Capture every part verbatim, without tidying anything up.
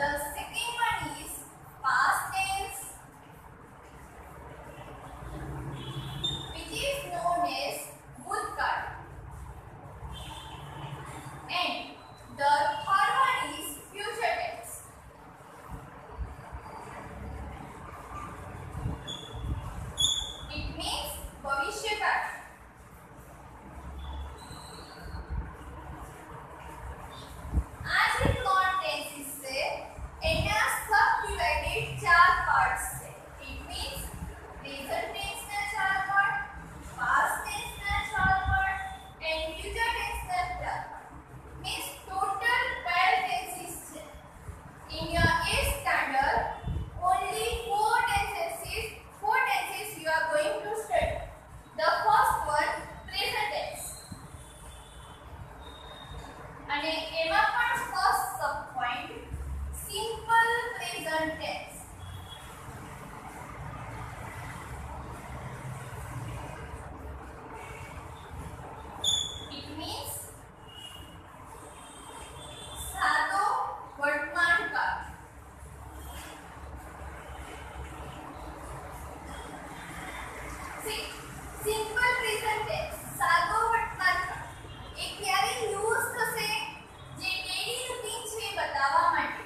The second one is past tense, which is known as bhutkaal. And the third one is future tense. It means bhavishya. आज ही plot tenses से एना सब divided चार parts से. It means present tense ना चार part, past tense ना चार part and future tense ना चार part. Means total twelve tenses છે. In your A standard only four tenses four tenses you are going to study. The first one present tense. અને એમાં પણ first sub point simple present tense. It means સાદો વર્તમાન કાળ. C simple present tense સાદો વર્તમાન કાળ એ ક્યારે યુઝ થશે? જે ડેલી રૂટીન છે બતાવવા માટે.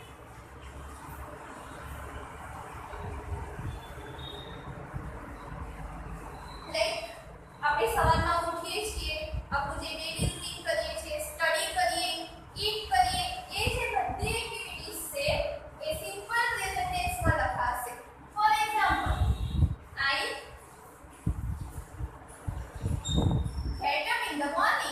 લાઈક આપણે સવારમાં ઉઠીએ છીએ, આપણું જે ડેલી રૂટીન કરીએ છીએ, સ્ટડી કરીએ, ઈટ કરીએ, એ જે બધી એક્ટિવિટીઝ છે એ સિમ્પલ પ્રેઝન્ટ ટેન્સમાં લખાશે. For example, I get up in the morning.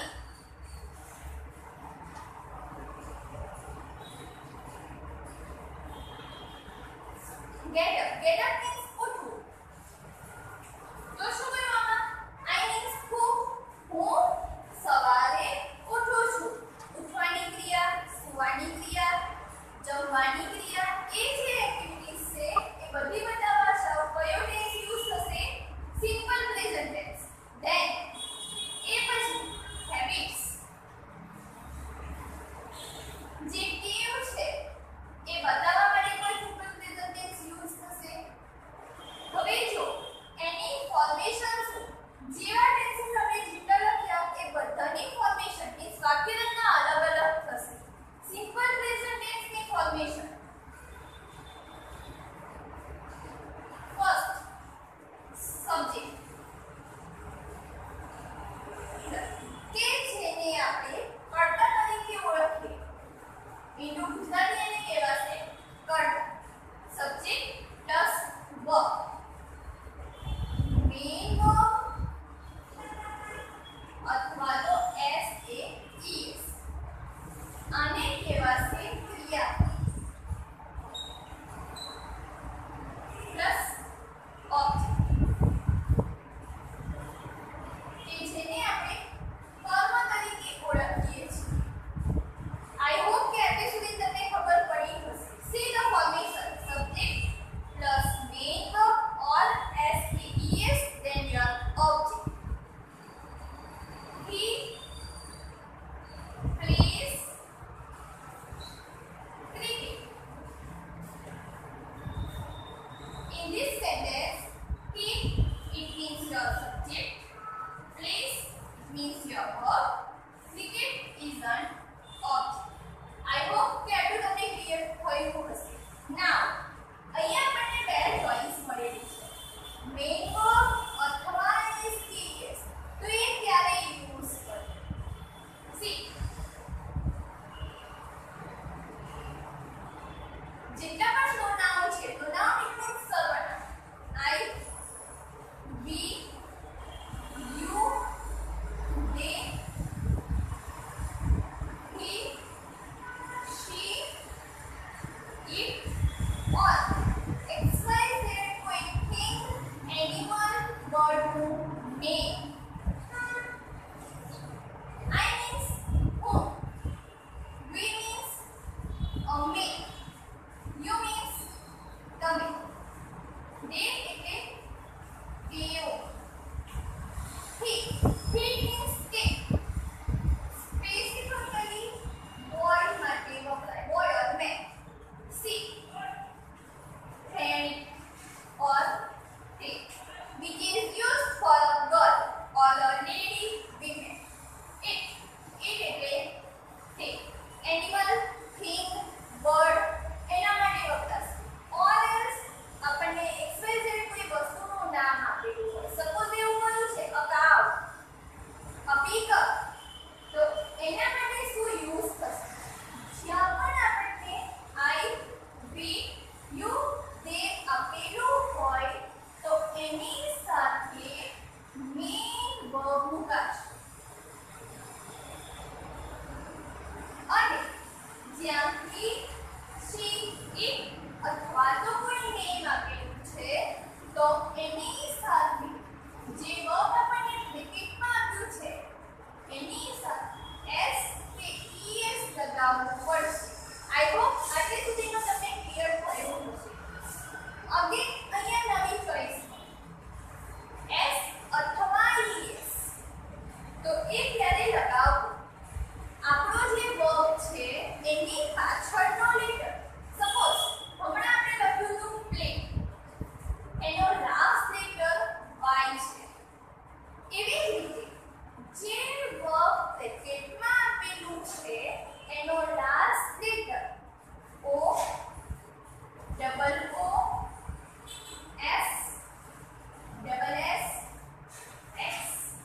Get up. Get up means ઉઠવું. તો શું કહ્યું આમાં? I means હું હું સવારે ઉઠું છું. ઉઠવાની ક્રિયા, સુવાની ક્રિયા, જમવાની ક્રિયા, એ જે એક્ટિવિટીઝ છે એ બધી બતાવવા જાવ કયો ટેન્સ યુઝ થશે? Simple present tense. ધેન એ પછી હેબિટ્સ, જે ટેવ છે એ બતાવવા માટે પણ સિમ્પલ પ્રેઝન્ટ ટેન્સ યુઝ થશે. હવે જો એની ફોર્મેશન શું? જેવા ટેન્સીસ આપણે જેટલા લખ્યા એ બધાની ફોર્મેશન મીન્સ વાક્ય રચના અલગ અલગ થશે. સિમ્પલ પ્રેઝન્ટ ટેન્સની ફોર્મેશન ફર્સ્ટ સબ્જેક્ટ કે જેને આપણે કર્તા તરીકે ઓળખીએ. એનું ગુજરાતી એને કહેવાશે કર્તા. Subject plus verb. Main verb અથવા તો એસ એ ઈ એસ. આને કહેવાશે ક્રિયા પ્લસ ઓબ્જેક્ટ કે જેને આપણે કર્મ તરીકે ઓળખીએ છીએ. I hope કે અત્યાર સુધી તમને ખબર પડી હશે. See the formation: subject plus main verb or S A E S, then your object. He plays he, she, it અથવા તો કોઈ નેમ આપેલું છે તો એની સાથે જે વર્બ આપણને બ્રેકેટમાં આપ્યું છે એની સાથે s કે es લગાવવું પડશે. આઈ હોપ આટલે સુધીનો તમને ક્લિયર થયો હશે. અગેન અહીંયા નવી ચોઈસ s અથવા es તો એ ક્યારે લગાવવું? આપણો જે વર્બ છે એની પાછળનો લેટર સપોઝ હમણાં આપણે લખ્યું હતું પ્લે એનો લાસ્ટ લેટર y છે. એવી જ રીતે જે વર્બ બ્રેકેટમાં આપેલું છે એનો last letter o double o s double s x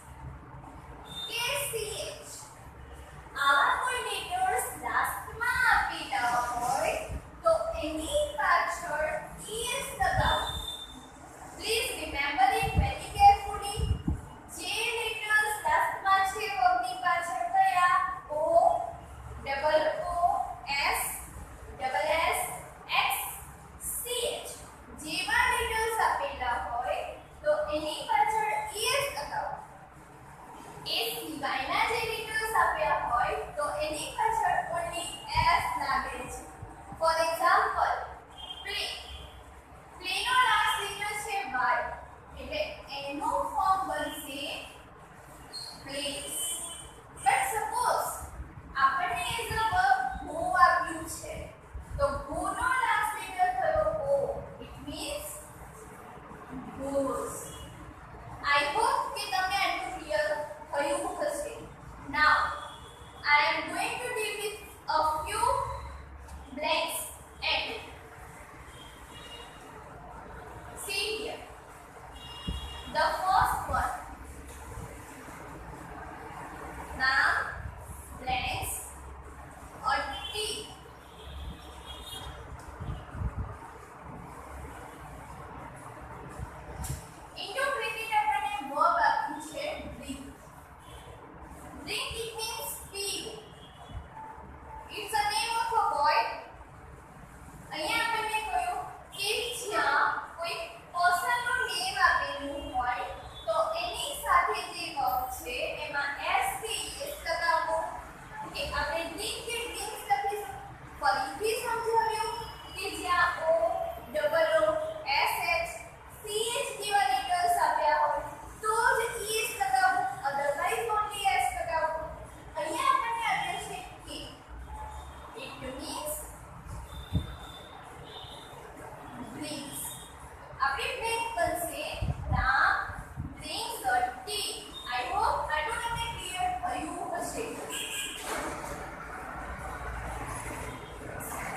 કે ch આવા કોઈ લેટર્સ લાસ્ટમાં આપેલા હોય તો એની પાછળ es લગાવો. Please remember it very carefully. જે લેટર્સ લાસ્ટમાં છે વર્બની પાછળ કયા o double o s double s x ch જેવા લેટર્સ આપેલા હોય તો એની પાછળ es લગાવો. એ સિવાયના જે લેટર્સ આપ્યા હોય તો એની પાછળ ઓન્લી s લાગે છે. ફોર એક્ઝામ્પલ પ્લે પ્લેનો લાસ્ટ લેટર છે y એટલે એનું ફોર્મ બનશે પ્લેસ. બટ સપોઝ આપણને એઝ અ વર્બ ગો આપ્યું છે તો ગો નો લાસ્ટ લેટર થયો o it means goes. I hope કે તમને આટલું ક્લિયર થયું હશે. Now I am going to deal with a few blanks and see here. The first one, noun, blanks or T. Into bracket આપણને verb આપ્યું છે drink. Drink it means pee. It's a name of a boy. અહીંયા આપણને કહ્યું કે જ્યાં કોઈ પર્સનનું name આપેલું હોય તો એની સાથે જે વર્બ છે એમાં s કે es લગાવો. ઓકે આપણે drink કે drinks લખીશું. ફરીથી સમજાવ્યું કે જ્યાં o double o s h ch જેવા લેટર્સ આપ્યા હોય તો જ es લગાવો, અધરવાઇઝ ઓન્લી s લગાવો. અહીંયા આપણને આપ્યું છે કે it means drinks. આપણી blank બનશે નામ drinks or tea. I hope આટલું તમને ક્લિયર થયું હશે.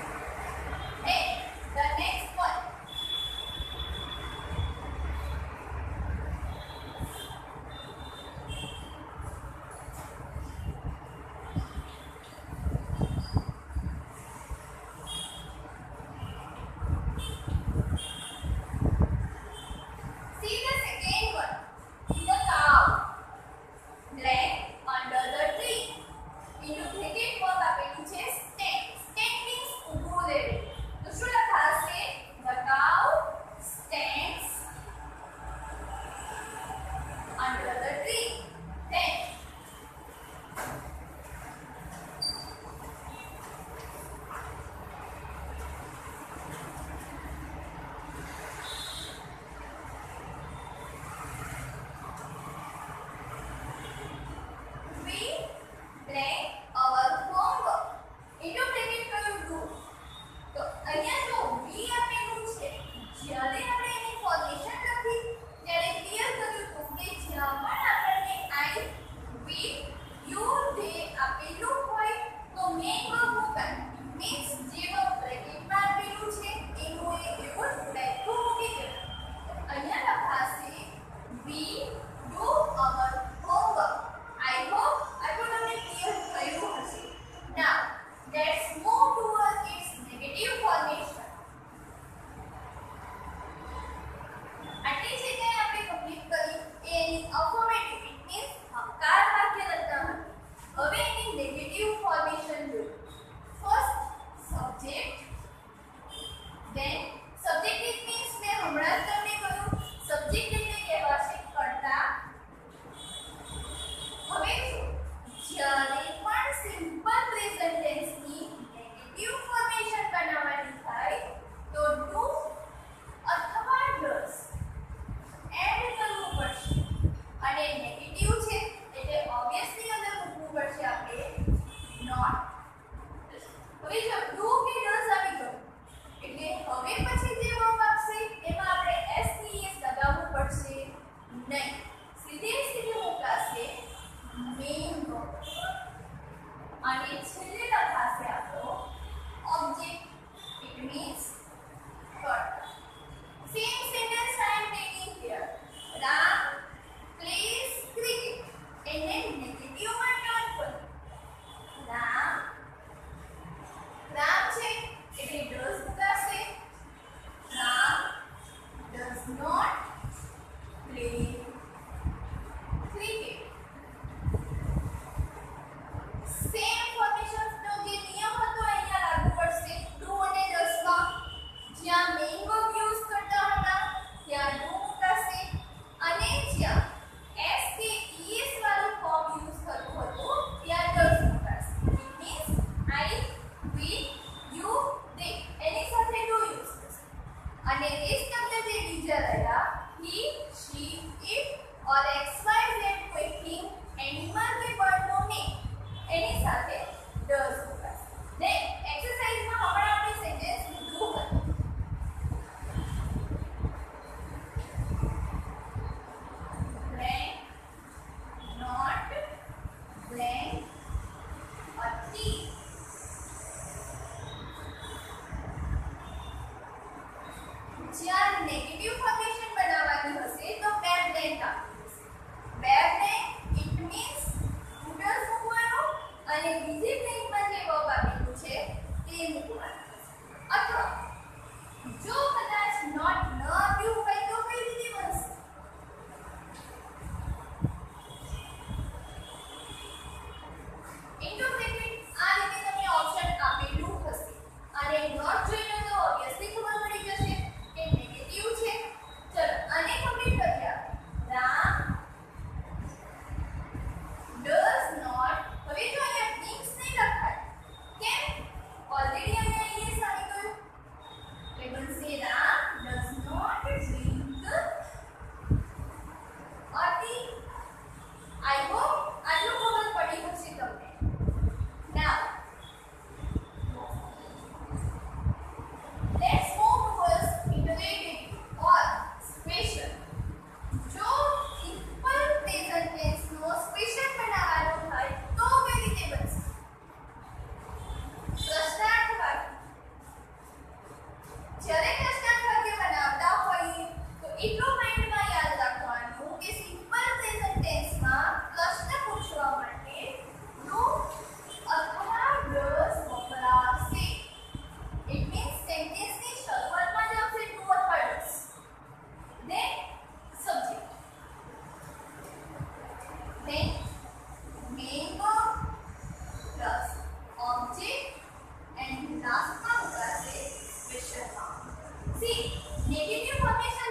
सी नेगेटिव हमेशा